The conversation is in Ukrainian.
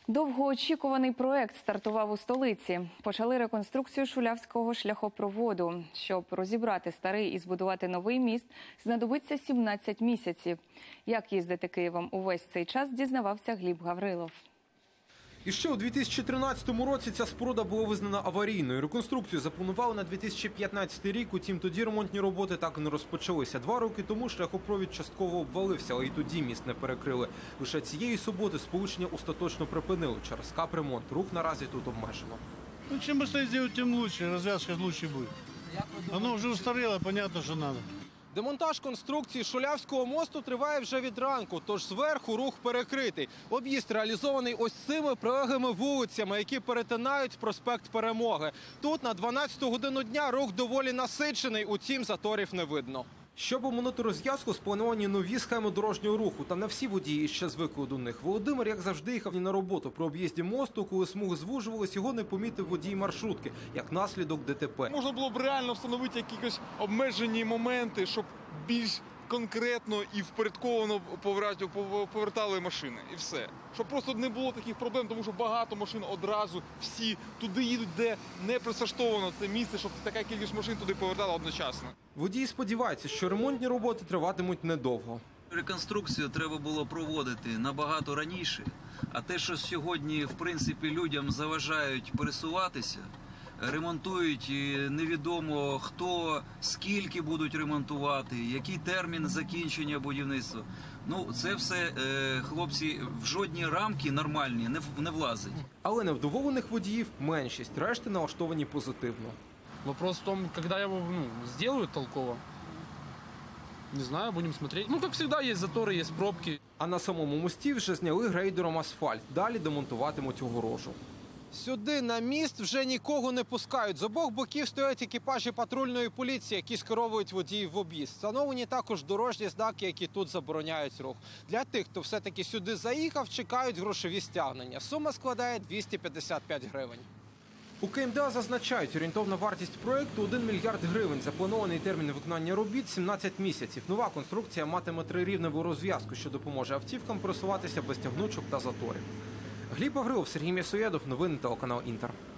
Довгоочікуваний проект стартував у столиці. Почали реконструкцію Шулявського шляхопроводу. Щоб розібрати старий і збудувати новий міст, знадобиться 17 місяців. Як їздити Києвом увесь цей час, дізнавався Гліб Гаврилов. І ще у 2013 році ця споруда була визнана аварійною. Реконструкцію запланували на 2015 рік, утім тоді ремонтні роботи так і не розпочалися. 2 роки тому шляхопровід частково обвалився, але і тоді міст не перекрили. Лише цієї суботи сполучення остаточно припинили через капремонт. Рух наразі тут обмежено. Ну, чим швидше зробити, тим краще, розв'язка краще буде. Воно вже устаріло, зрозуміло, що треба. Демонтаж конструкції Шулявського мосту триває вже від ранку, тож зверху рух перекритий. Об'їзд реалізований ось цими прилеглими вулицями, які перетинають проспект Перемоги. Тут на 12-ту годину дня рух доволі насичений, утім заторів не видно. Щоб оминути розв'язку, сплановані нові схеми дорожнього руху. Та не всі водії ще звикли до них. Володимир, як завжди, їхав не на роботу. При об'їзді мосту, коли смуги звужувались, його не помітив водій маршрутки, як наслідок ДТП. Можна було б реально встановити якісь обмежені моменти, щоб більш конкретно і впорядковано повертали машини. І все. Щоб просто не було таких проблем, тому що багато машин одразу всі туди їдуть, де не присаштовано це місце, щоб така кількість машин туди повертала одночасно. Водії сподіваються, що ремонтні роботи триватимуть недовго. Реконструкцію треба було проводити набагато раніше, а те, що сьогодні, в принципі, людям заважають пересуватися, ремонтують, невідомо хто, скільки будуть ремонтувати, який термін закінчення будівництва. Ну, це все, хлопці, в жодні рамки нормальні не влазить. Але невдоволених водіїв меншість, решти налаштовані позитивно. Вопрос в том, когда его сделают толково. Не знаю, будем смотреть. Ну, как всегда, есть заторы, есть пробки. А на самому мості вже зняли грейдером асфальт. Далі демонтуватимуть огорожу. Сюди на міст вже нікого не пускають. З обох боків стоять екіпажі патрульної поліції, які скеровують водіїв в об'їзд. Встановлені також дорожні знаки, які тут забороняють рух. Для тих, хто все-таки сюди заїхав, чекають грошові стягнення. Сума складає 255 гривень. У КМДА зазначають, орієнтовна вартість проєкту – 1 мільярд гривень. Запланований термін виконання робіт – 17 місяців. Нова конструкція матиме 3-рівневу розв'язку, що допоможе автівкам просуватися без тягнучок та заторів. Гліб Гаврилов, Сергій М'ясоєдов, новини телеканал Інтер.